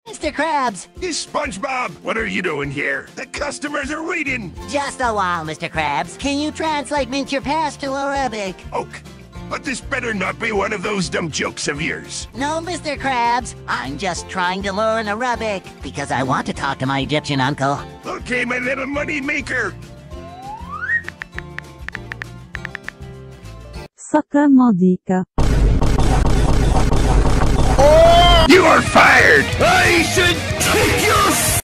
Mr. Krabs! SpongeBob, what are you doing here? The customers are waiting. Just a while, Mr. Krabs. Can you translate Mint Your Past to Arabic? Okay, but this better not be one of those dumb jokes of yours. No, Mr. Krabs. I'm just trying to learn Arabic because I want to talk to my Egyptian uncle. Okay, my little money maker. فترة ماضية. You are fired! I should take your